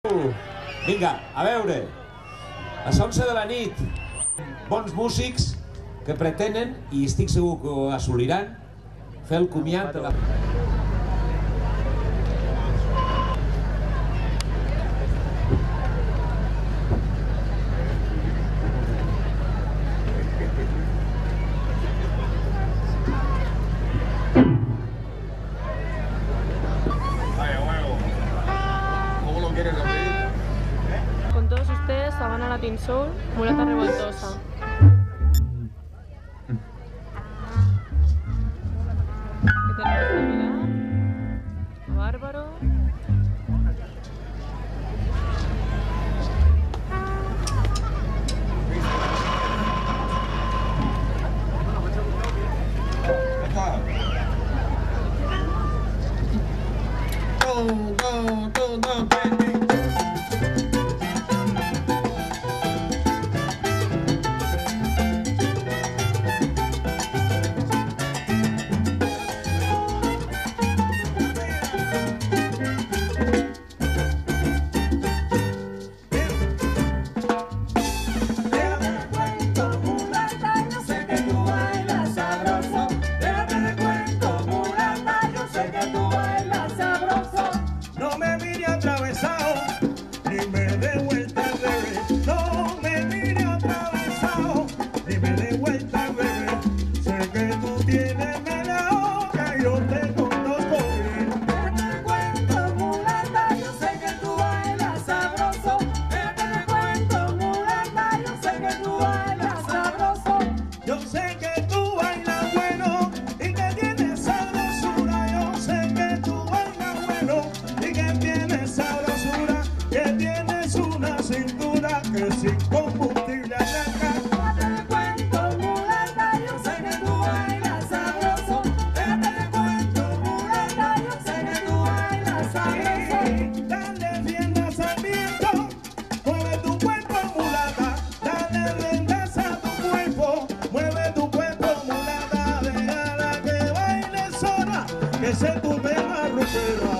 Vinga, a veure, a les 11 de la nit, bons músics que pretenen, i estic segur que ho assoliran, fer el comiat de la... Con todos ustedes, Sabana Latin Soul, Mulata Revoltosa. ¿Qué tenemos que mirar? Bárbaro. Sin combustible arranca. Déjate de cuento, mulata, yo sé que tú bailas sabroso. Déjate de cuento, mulata, yo sé que tú bailas sabroso. Dale riendas al viento, mueve tu cuerpo, mulata. Dale riendas a tu cuerpo, mueve tu cuerpo, mulata. Déjala que baile sola, que se tumbe la roquera.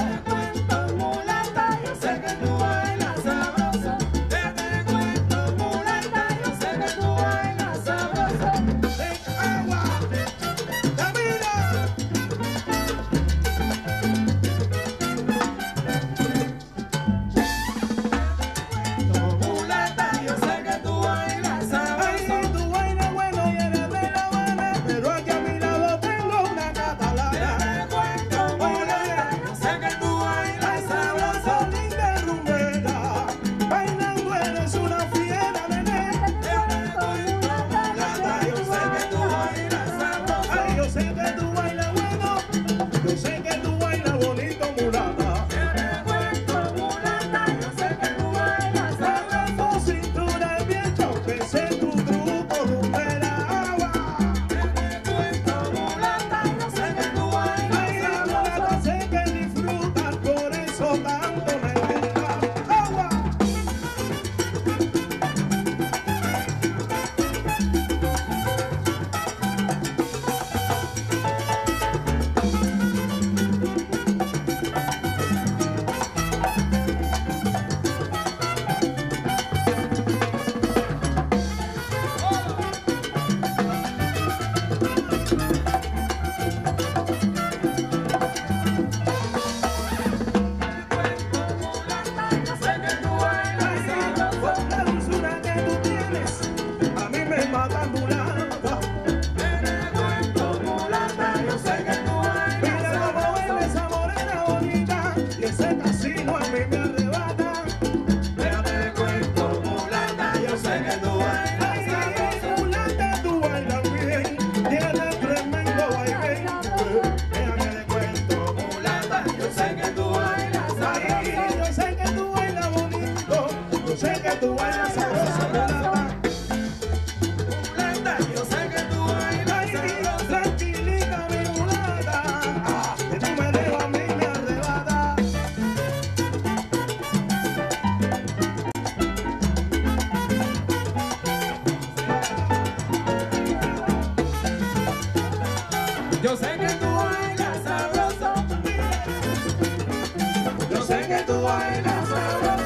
Yo sé que tú bailas sabroso. Yo sé que tú bailas sabroso.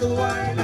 tú bailas